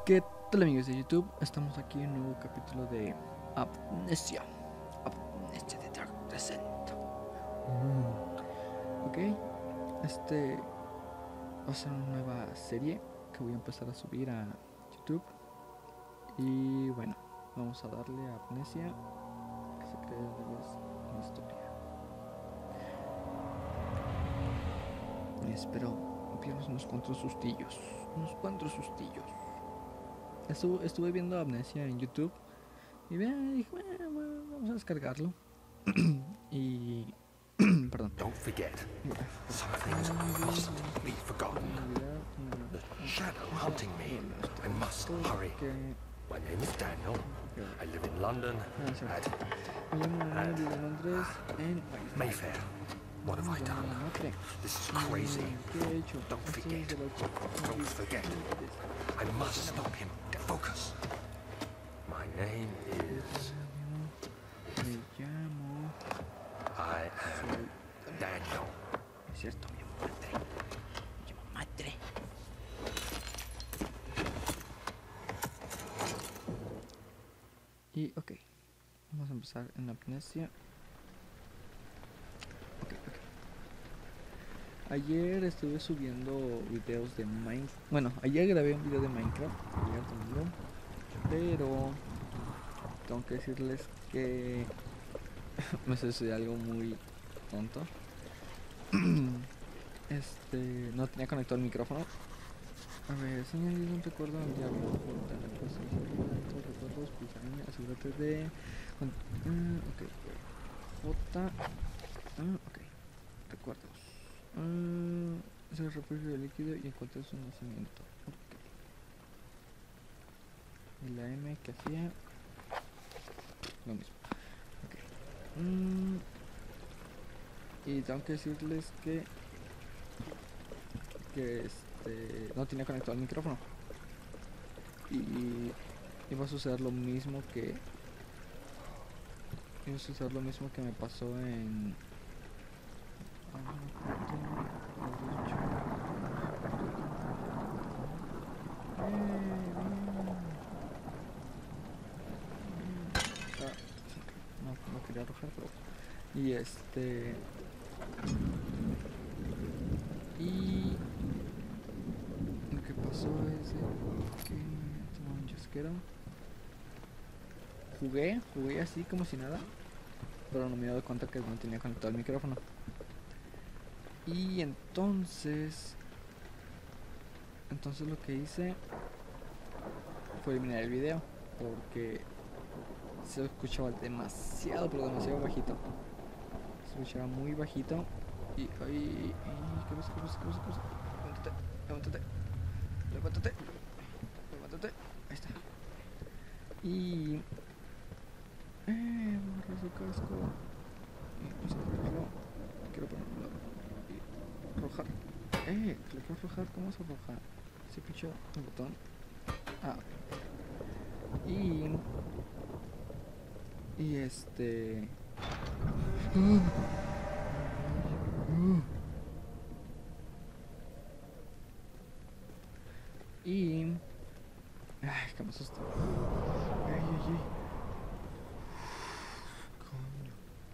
¿Qué tal, amigos de YouTube? Estamos aquí en un nuevo capítulo de Amnesia. Amnesia de Dark Descent. Ok, este va a ser una nueva serie que voy a empezar a subir a YouTube. Y bueno, vamos a darle a Amnesia, que se cree una historia. Y espero pillarnos unos cuantos sustillos. Estuve viendo Amnesia en YouTube y dije, bueno, vamos a descargarlo. Y perdón. Don't forget, some things must be forgotten. The shadow hunting me. I must hurry. My name is Daniel. I live in London at Mayfair. What have I done? This is crazy. Don't forget. Don't forget. I must stop him. Focus. My name is... I am Daniel. Es cierto, mi madre. Y ok, vamos a empezar en Amnesia. Ok. Ayer estuve subiendo videos de Minecraft. Bueno, ayer grabé un video de Minecraft, pero tengo que decirles que me sucedió algo muy tonto. No tenía conectado el micrófono. A ver, señor, un recuerdo del diablo. Recuerdos, pizarra, asegúrate de... ok. J... ok. Recuerdos. Es el refugio de líquido y encuentra su nacimiento. Ok. Y la M que hacía... lo mismo. Ok. Y tengo que decirles que no tenía conectado el micrófono y iba a suceder lo mismo que me pasó en no quería arrojar, pero y lo que pasó es que tomé un chasquero. Jugué así como si nada, pero no me he dado cuenta que no tenía conectado el micrófono. Y entonces lo que hice fue eliminar el video porque se escuchaba demasiado, pero demasiado bajito. Se escuchaba muy bajito. Y ay, ¿qué pasa? Levántate. Ahí está. Y borra su casco. Y vamos a ponerlo. Quiero ponerlo. Y arrojar. Lo quiero arrojar. ¿Cómo se arroja? Se pichó el botón. Ay, que me asustó. Ay. Coño.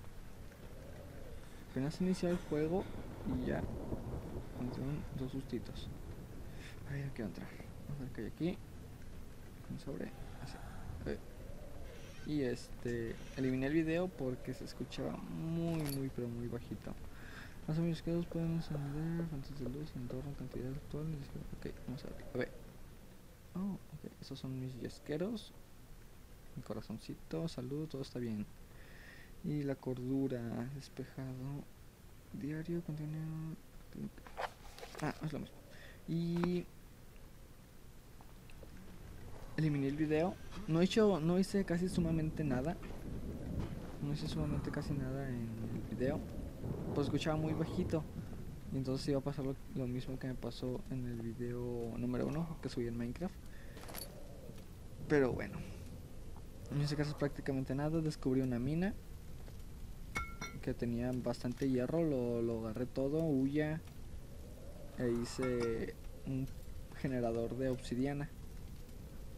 Apenas inició el juego y ya entraron dos sustitos. Ay, no quiero entrar. Vamos a ver qué hay aquí. Un sobre. Así. Y eliminé el video porque se escuchaba muy pero muy bajito. Más amigos pueden encender fuentes de luz, entorno, cantidad actual. Ok, vamos a ver. A ver. Ok, esos son mis yesqueros. Mi corazoncito, salud, todo está bien. Y la cordura, despejado. Diario, contiene... es lo mismo. Y eliminé el video. No hice casi sumamente nada. No hice sumamente casi nada en el video. Pues escuchaba muy bajito. Y entonces iba a pasar lo mismo que me pasó en el video número 1 que subí en Minecraft. Pero bueno, no hice casi prácticamente nada. Descubrí una mina que tenía bastante hierro. Lo agarré todo, huya. E hice un generador de obsidiana.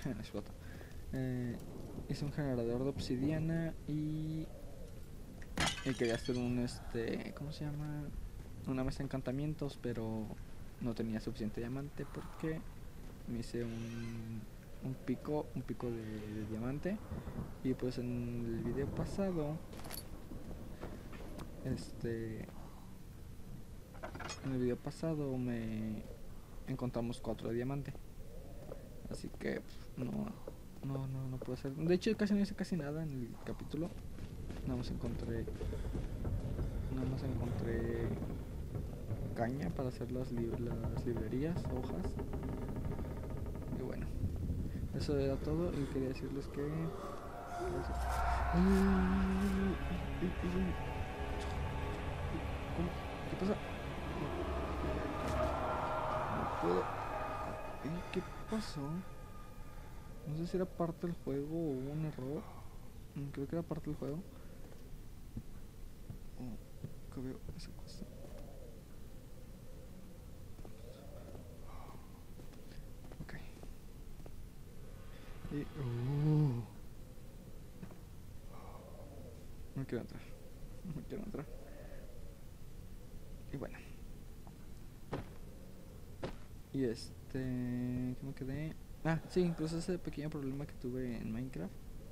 explota. Hice un generador de obsidiana y quería hacer un ¿cómo se llama? Una mesa de encantamientos, pero no tenía suficiente diamante porque me hice un pico de diamante. Y pues en el video pasado me encontramos 4 de diamante, así que no puedo hacer. De hecho casi no hice casi nada en el capítulo. Nada más encontré caña para hacer las librerías, hojas. Y bueno, eso era todo. Y quería decirles que ¿cómo? ¿Qué pasa? No puedo. ¿Qué pasó? No sé si era parte del juego o hubo un error. Creo que era parte del juego. Que veo esa cosa. Ok. Y no quiero entrar. Y bueno. Y ¿qué me quedé? Ah, sí, incluso ese pequeño problema que tuve en Minecraft,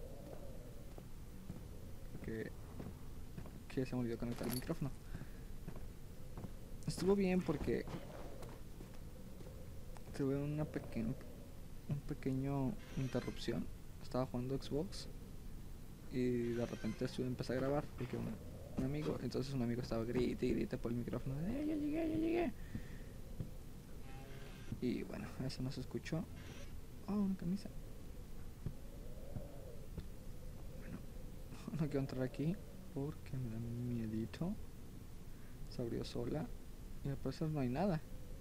que se me olvidó conectar el micrófono. Estuvo bien porque tuve un pequeño interrupción. Estaba jugando Xbox y de repente empecé a grabar porque un amigo, entonces un amigo estaba grite por el micrófono de ya llegué. Y bueno, eso no se escuchó. Oh, una camisa. Bueno, no quiero entrar aquí porque me da miedito. Se abrió sola y al parecer no hay nada.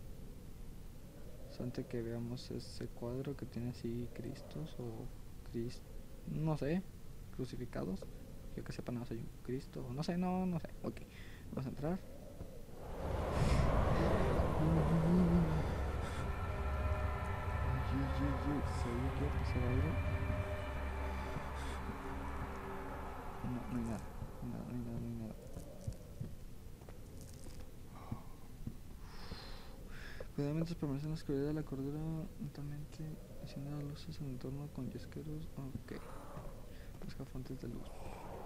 Antes que veamos ese cuadro que tiene así Cristos o no sé, crucificados. Yo que sepa, no sé, un Cristo, no sé. Ok, vamos a entrar. ¿Sabía que iba a pasar algo? No hay nada. Cuidadamente permanece en la oscuridad de la cordura, lentamente enciende las luces en el entorno con yesqueros. Ok. Busca fuentes de luz.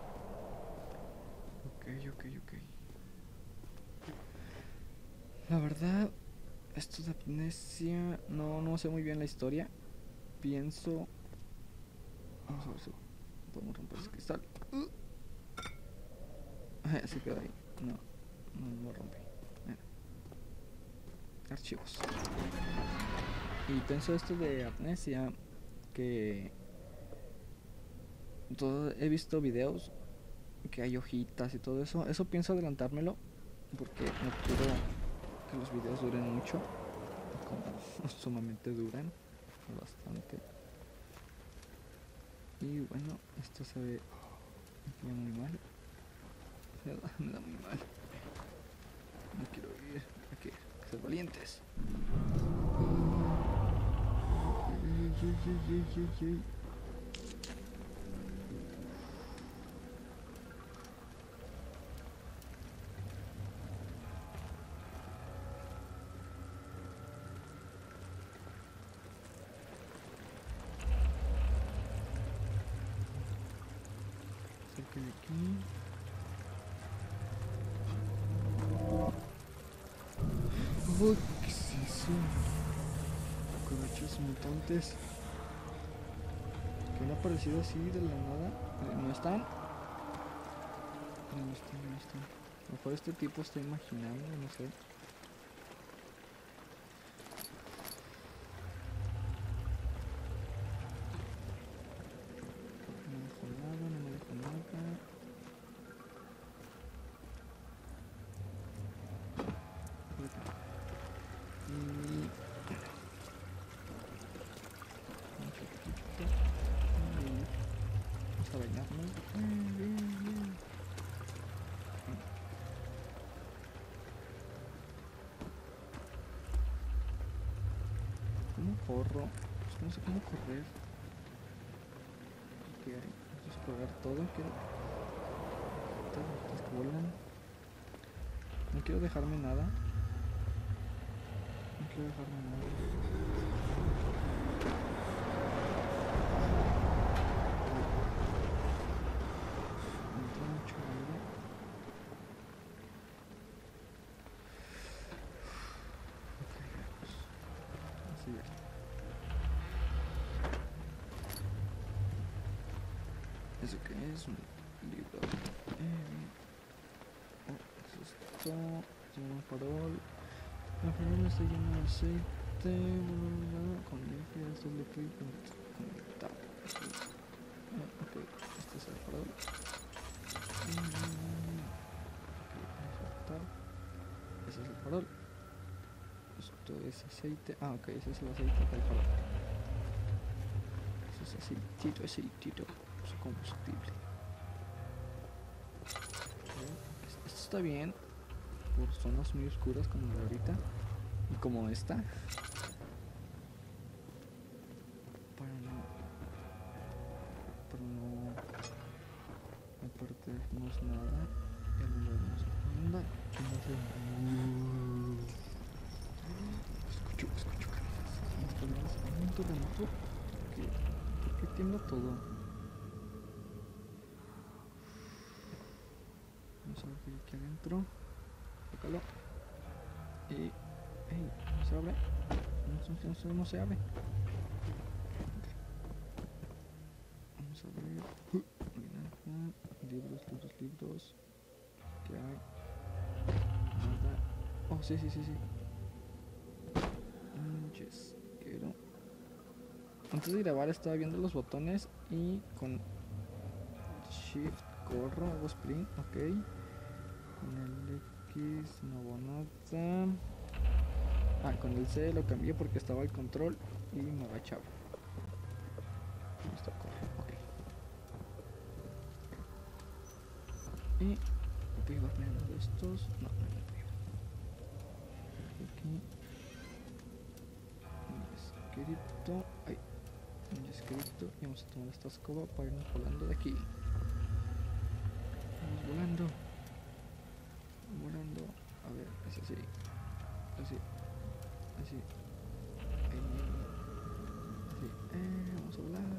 Ok. La verdad, esto de Amnesia, no sé muy bien la historia. Pienso... Vamos a ver si podemos romper ese cristal. Se quedó ahí. No lo rompí. Archivos. Y pienso esto de Amnesia, que he visto videos que hay hojitas y todo eso. Eso pienso adelantármelo porque no quiero que los videos duren mucho, como sumamente duran bastante. Y bueno, esto se ve muy mal. Me da muy mal. No quiero ir. Hay que ser valientes. Cerca de aquí. Oh, ¿qué es eso? Cucarachas mutantes que han aparecido así de la nada. ¿No están? No están. A lo mejor este tipo está imaginando, no sé. No me dejó nada. Vamos a bañarnos. Bien. ¿Cómo corro? Pues no sé cómo correr. vamos a explorar todo. Quiero estas que vuelan. No quiero dejarme nada. No quiero dejarme nada. Me entra mucho aire. Ok, veamos. Así es. ¿Eso qué es? Un libro. ¿Qué es esto? Tiene un farol. El farol está lleno de aceite. Con limpia, esto es liquid conectado. Ok, este es el farol. Ok, ese es el farol. Esto es aceite. Ah, ok, ese es el aceite del farol. Eso es aceitito. Su combustible. Esto está bien. Por zonas muy oscuras como la de ahorita. Y como esta. Para no perdernos nada. Y al movernos anda. Escucho caras. Un terremoto. ¿Por qué tiembla todo? Vamos a ver qué hay aquí adentro. Tócalo. Y... ¡Ey! ¿No se abre? No se abre. Okay. Vamos a ver. Libros. ¿Qué hay? Nada. Oh, sí. Yes. Quiero. Antes de grabar estaba viendo los botones y con Shift corro, hago sprint, ok. Con el X no hago nada. Ah, con el C lo cambié porque estaba el control y me agachaba. Esto corre, ok. Y voy a poner uno de estos. No me pego. Aquí. Un escrito. Ay. Un escrito. Y vamos a tomar esta escoba para irnos volando de aquí. Vamos volando. A ver, es así. Ahí. Vamos a volar.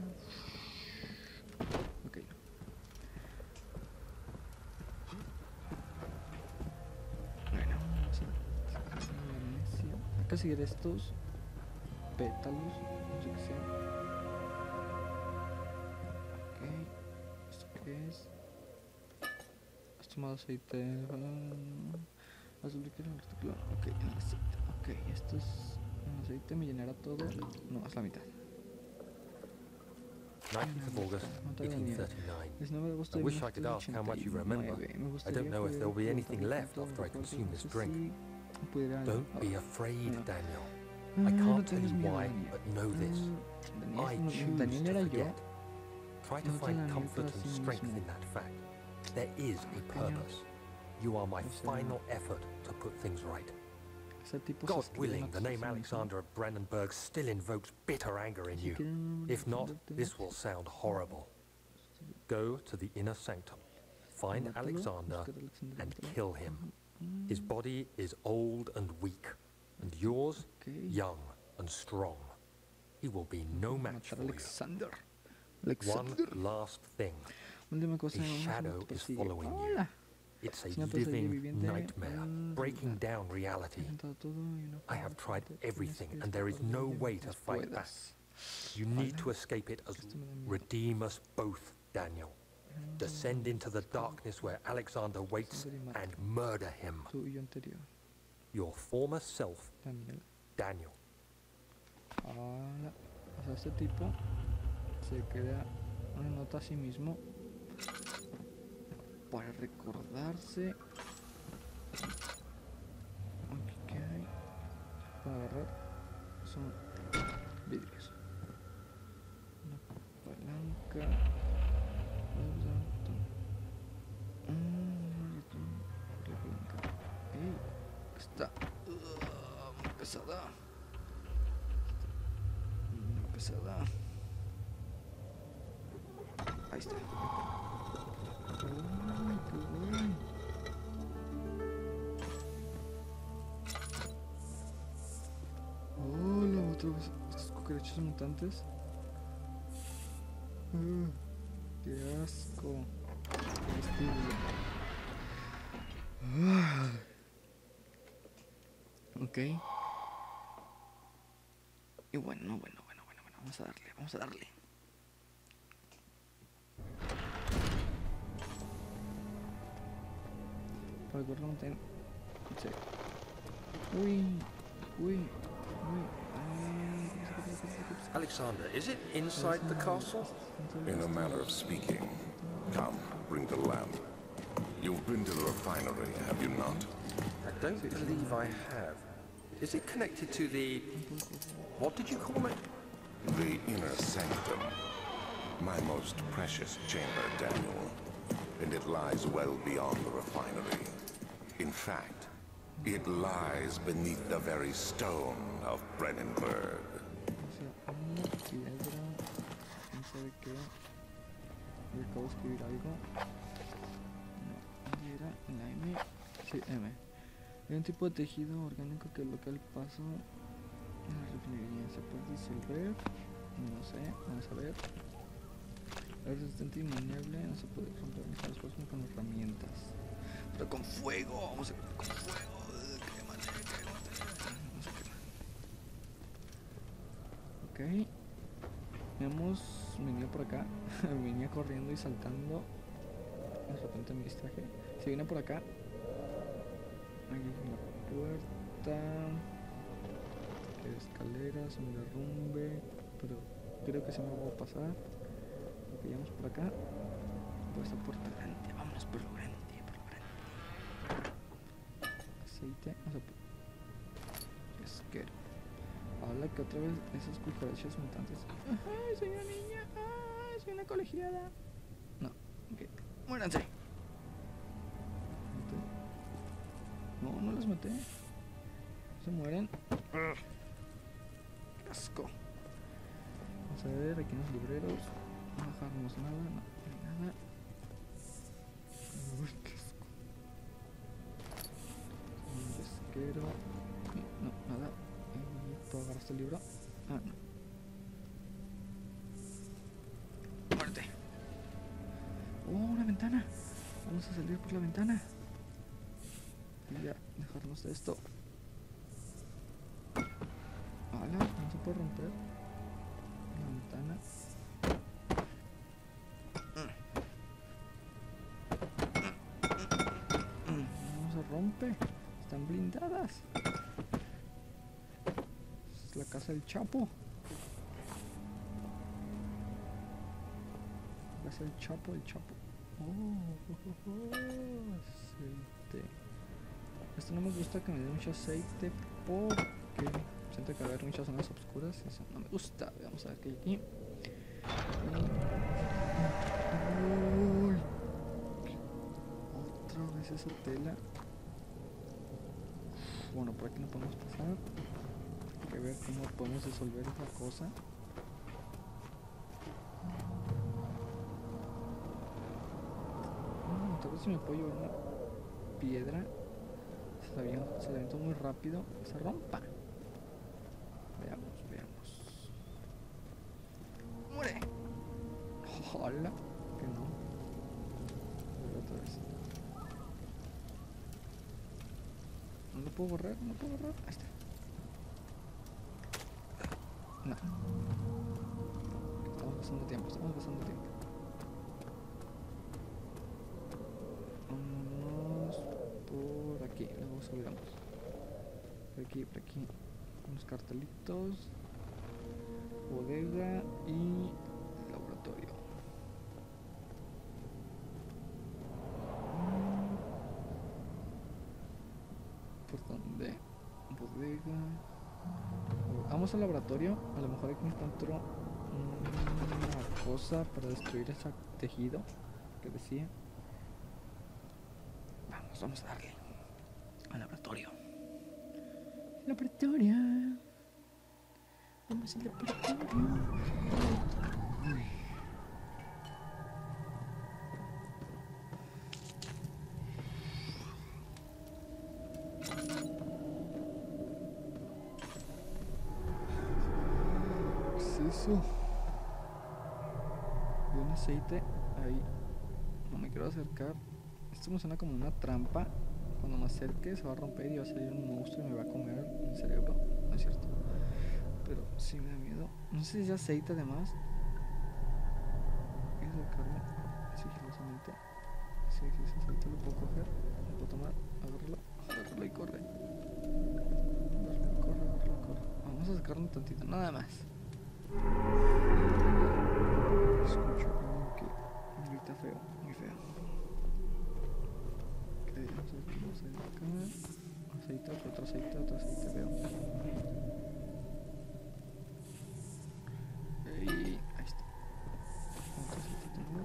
Ok. Bueno, vamos a seguir estos pétalos, no sé qué sean. Ok. ¿Esto qué es? Has tomado aceite. Azul líquido, artículo. Ok, el aceite. Ok, esto es un aceite, me llenará todo. No, haz la mitad. 19th of August, 1839. I wish I could ask how much you remember. I don't know if there will be anything left after I consume this drink. Don't be afraid, Daniel. I can't tell you why, but know this. I choose to forget. Try to find comfort and strength in that fact. There is a purpose. You are my final effort to put things right. God willing, the name Alexander of Brandenburg still invokes bitter anger in you. If not, this will sound horrible. Go to the inner sanctum, find Alexander, and kill him. His body is old and weak, and yours young and strong. He will be no match for you. One last thing. A shadow is following you. It's a living nightmare, breaking down reality. I have tried everything, and there is no way to fight back. You need to escape it as redeem us both, Daniel. Descend into the darkness where Alexander waits and murder him. Your former self, Daniel. O sea, este tipo se queda una nota a sí mismo para recordarse. Aquí, ¿qué hay? Para agarrar son vidrios. Una palanca. ¡Ey! Está muy pesada. Ahí está. Uy, qué guay. Hola, otra vez. Estos cucarachos mutantes. Qué asco. Qué vestíbulo. Ok. Y bueno. Vamos a darle. Para que no tenga... Sí. Uy. Alexander, is it inside the castle? In a manner of speaking. Come, bring the lamp. You've been to the refinery, have you not? I don't believe I have. Is it connected to the... what did you call it? The inner sanctum. My most precious chamber, Daniel. And it lies well beyond the refinery. In fact, it lies beneath the very stone of Brennenburg. Acabo de escribir algo. No, ¿dónde era? En la M. Sí, M. Hay un tipo de tejido orgánico que bloquea el paso en la refinería. ¿Se puede disolver? No sé, vamos a ver. Es resistente y inmuneble, no se puede romper mis cosas con herramientas. Pero con fuego, vamos a ver, con fuego. Quémate. Vamos a quemar. Ok. Hemos venido por acá. Venía corriendo y saltando. De repente me distraje. Se viene por acá. Aquí en la puerta. Escaleras, un derrumbe. Pero creo que se me va a pasar. Ok, vamos por acá. Por esta puerta grande. Vámonos por lo grande. Aceite. Vamos a... Pesquero. Habla que otra vez esas cucarachas mutantes. ¡Ay, soy una niña! ¡Ay, soy una colegiada! No, ok. ¡Muéranse! No las maté. Se mueren. ¡Qué asco! Vamos a ver aquí en los libreros. No dejarnos nada, no hay nada. Uy, qué asco. Un pesquero. No, nada. ¿Puedo agarrar este libro? Ah, no. ¡Muerte! ¡Oh, una ventana! Vamos a salir por la ventana. Y ya, dejarnos de esto. ¡Hala! No se puede romper la ventana. No se rompe. Están blindadas. Es la casa del Chapo. La casa del Chapo, el Chapo. Aceite. Esto no me gusta que me dé mucho aceite porque siento que va a haber muchas zonas oscuras y eso no me gusta. Vamos a ver qué hay aquí. Uy. Otra vez esa tela. Bueno, por aquí no podemos pasar. Hay que ver cómo podemos disolver esa cosa. Tal vez si me puedo llevar una piedra. Se la aviento muy rápido. Se rompa. Veamos. ¡Muere! ¡Hola! Que no. A ver otra vez. No lo puedo borrar. Ahí está. No. Estamos pasando tiempo. Vámonos por aquí. Luego subiremos. Por aquí. Unos cartelitos. Bodega y laboratorio. ¿Por dónde? Bodega. Vamos al laboratorio. A lo mejor aquí encuentro una cosa para destruir ese tejido que decía. Vamos a darle al laboratorio. Vamos al laboratorio. es eso? Vi un aceite ahí. No me quiero acercar. Esto me suena como una trampa. Cuando me acerque se va a romper y va a salir un monstruo y me va a comer el cerebro. No es cierto. Pero sí me da miedo. No sé si es aceite además. Voy a acercarme sigilosamente. Si es aceite lo puedo coger. Lo puedo tomar. Agárralo y corre. Corre. Vamos a acercarnos tantito, nada más. Escucho a alguien que grita feo, muy feo. Ok, vamos a ir acá. Aceite, otro aceite feo. Ahí está. Otro aceite nuevo.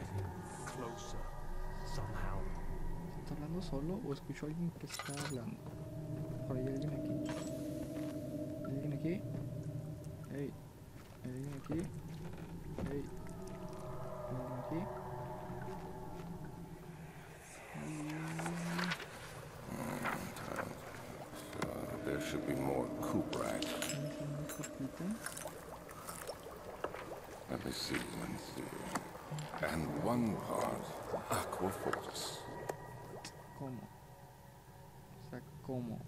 ¿Está hablando solo o escucho a alguien que está hablando? Por ahí hay alguien aquí. ¿Hay alguien aquí? Hey. ¿Hay alguien aquí? Hey. ¿Hay alguien aquí? There should be more Kuprak. Let me see. And one part Aquafortis. ¿Cómo? O sea, ¿cómo?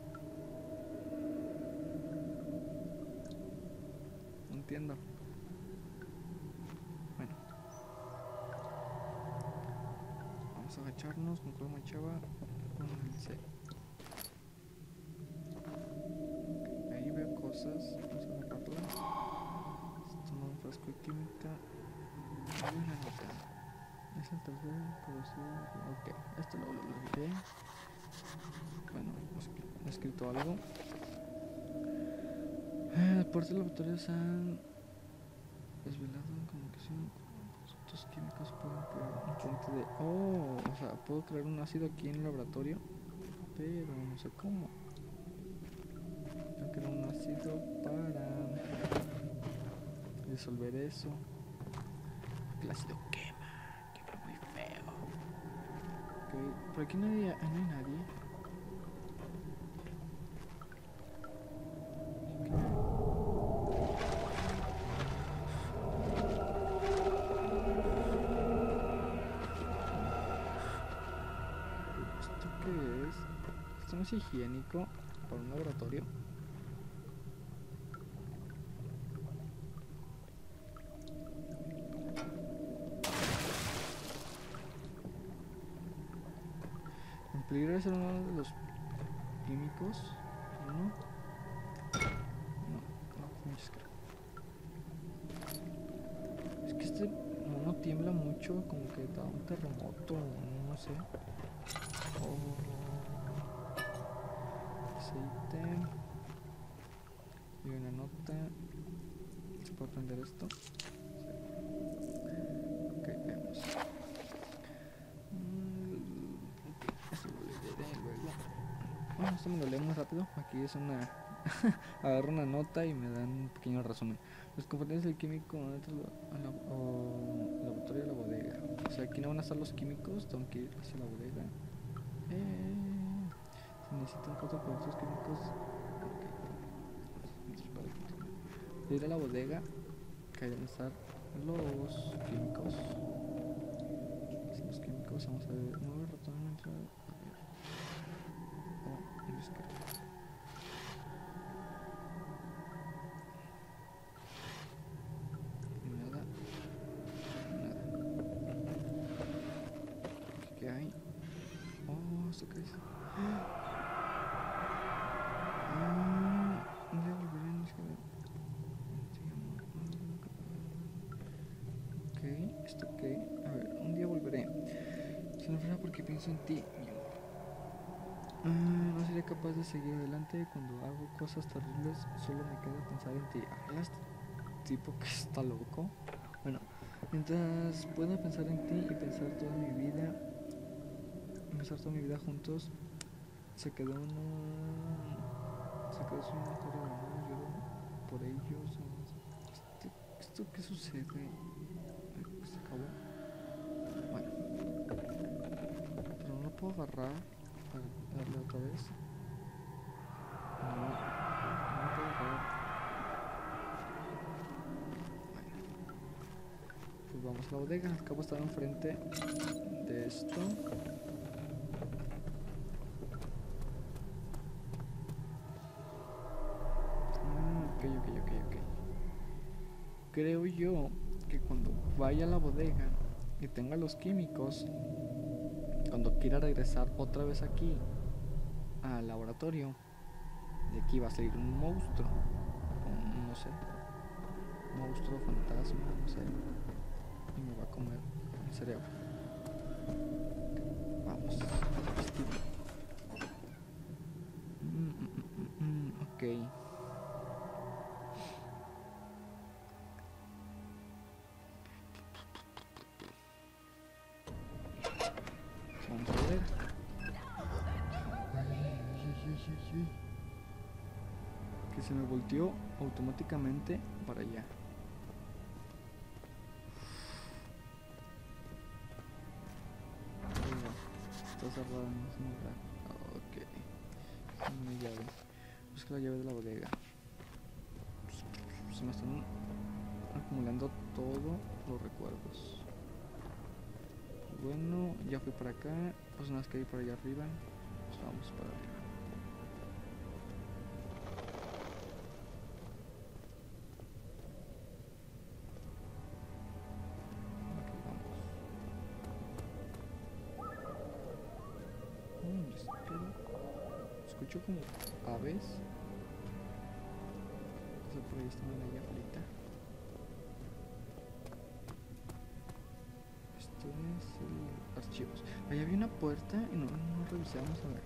No entiendo. Bueno. Vamos a agacharnos con cuál manchaba. Con el C. Ahí veo cosas. Vamos a agarrarlas. Toma un frasco de química. Y una nota. Es el tercer producido. Ok, esto lo olvidé. Bueno, he escrito algo. Por los laboratorios han desvelado comunicación. Estos químicos pueden crear un puente de... Oh, o sea, puedo crear un ácido aquí en el laboratorio, pero no sé cómo. Tengo que crear un ácido para disolver eso. El ácido quema muy feo. Ok, por aquí no hay nadie. Esto no es higiénico para un laboratorio. En peligro de ser uno de los químicos. Es que este mono tiembla mucho, como que da un terremoto, no sé. Aceite y una nota. ¿Se puede prender esto? Sí. Ok, veamos. Eso lo leeré luego. Bueno, esto me lo leo muy rápido. Aquí es una... Agarro una nota y me dan un pequeño resumen. Los componentes del químico o laboratorio de la bodega. O sea, aquí no van a estar los químicos, tengo que ir hacia la bodega. Se necesitan 4 productos químicos. Okay. Ir a la bodega, que ahí van a estar los químicos. Los químicos, vamos a ver. No ratón, entra. A ver. Buscar. ¿Qué hay? Oh, ¿esto qué es? Un día volveré a Ok, ¿esto qué? A ver, un día volveré. Se me frena porque pienso en ti, mi amor. No seré capaz de seguir adelante cuando hago cosas terribles. Solo me queda pensar en ti. Este tipo que está loco. Bueno, mientras pueda pensar en ti y pensar toda mi vida juntos, se quedó sin una historia de amor. Lloro por ellos. ¿Esto qué sucede? Se acabó. Bueno, pero no lo puedo agarrar para darle otra vez. No puedo agarrar. vamos a la bodega. Al cabo estaba enfrente de esto. Ok. Creo yo que cuando vaya a la bodega y tenga los químicos, cuando quiera regresar otra vez aquí al laboratorio, de aquí va a salir un monstruo, no sé, monstruo, fantasma, no sé, y me va a comer el cerebro. Vamos, ok. Vamos a ver. Que se me volteó automáticamente para allá. Está cerrada, no se me da. Ok. No hay llave. Busca la llave de la bodega. Se me están acumulando todos los recuerdos. Bueno, ya fui para acá. Pues nada más que ir para allá arriba. Pues vamos para arriba. Escucho como aves. O sea, por ahí están allá afuera. Esto es el archivos. Ahí había una puerta y no revisé. Vamos a ver.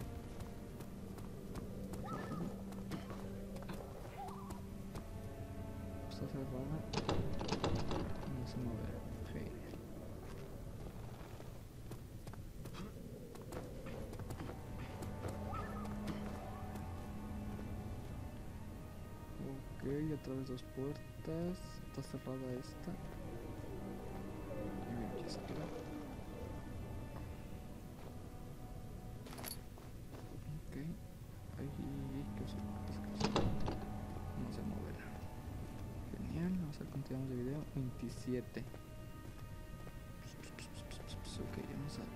Está cerrada. No se mueve. Genial. Ok, otra vez dos puertas. Está cerrada esta. Y ya está. Ok. Ahí, ¿qué pasa? No se moverá. Genial, vamos a ver cuánto llevamos de video. 27. Ok, vamos a...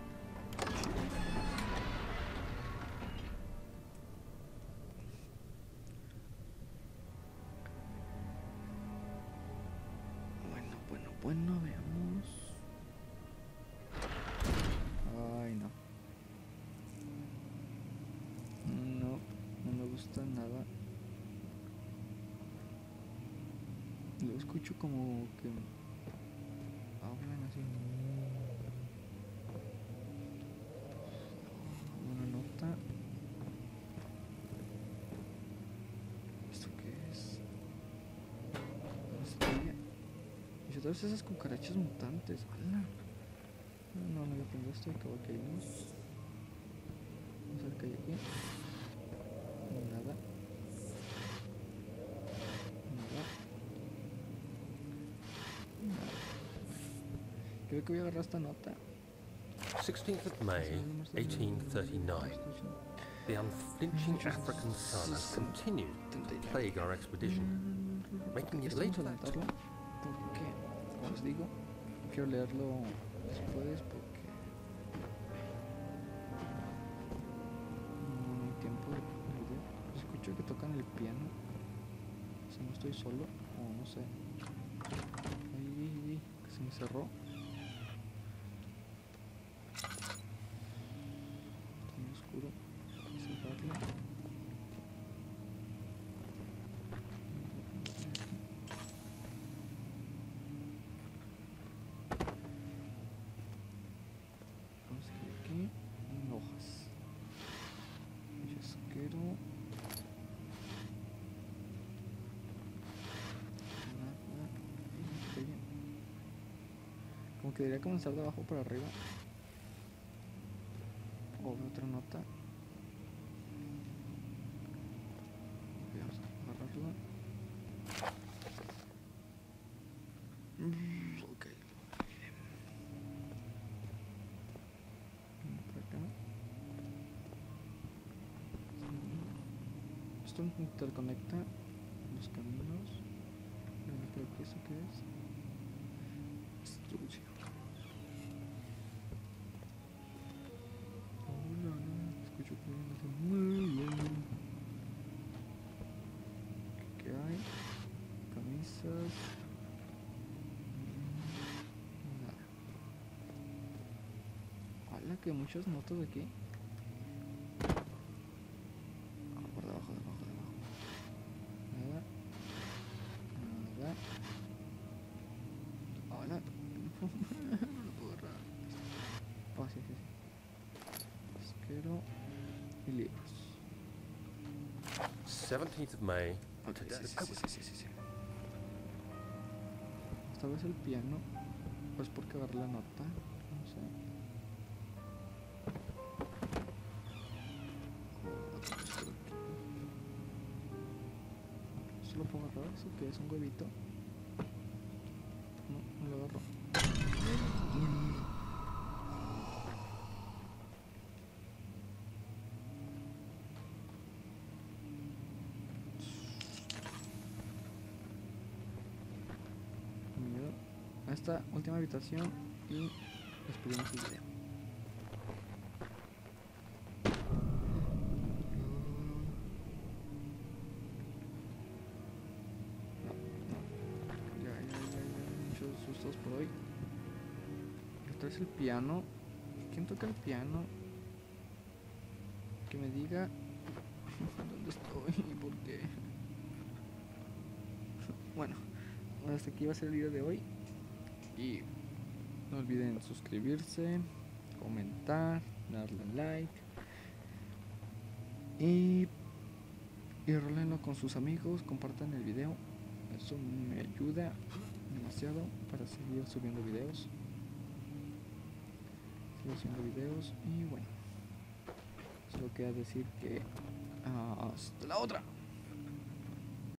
Bueno, veamos. Ay, no. No me gusta nada. Lo escucho como que hablan así. Una nota. ¿Esto qué es? Y todas esas cucarachas mutantes. ¡Hala! No voy a aprender esto. Acabo que irnos. Vamos a ver qué hay aquí. Nada. Creo que voy a agarrar esta nota. 16th of May, 1839. The unflinching African sun has continued to plague our expedition, making it late that porque, como os digo, quiero leerlo después porque no hay tiempo de video. Escucho que tocan el piano. Si no estoy solo o no sé. Ahí, que se me cerró. Está muy oscuro. Voy a cerrarlo. Como que debería comenzar de abajo para arriba. O otra nota. Vamos a agarrarla. Ok. Por acá. Esto interconecta los caminos. Creo que eso que es. construcción. Hola, no, escucho que no se mueve. ¿Qué hay? Camisas. Nada. Hola, que muchas motos aquí. Por debajo. Nada. Hola. Oh, sí. Pesquero y libros. 17th of May. Okay, sí. Esta vez el piano. Pues porque agarré la nota. No sé. Otro pesquero aquí. ¿Se lo puedo agarrar? ¿Eso qué es? ¿Un huevito? No lo agarro. Miedo a esta última habitación y despedimos el video. No. Ya. Muchos sustos por hoy. Esto es el piano. ¿Quién toca el piano? Que me diga dónde estoy y por qué. Bueno, hasta aquí va a ser el video de hoy. Y no olviden suscribirse, comentar, darle like. Y rólenlo con sus amigos, compartan el video. Eso me ayuda demasiado para seguir subiendo videos. Y bueno, solo queda decir que hasta la otra.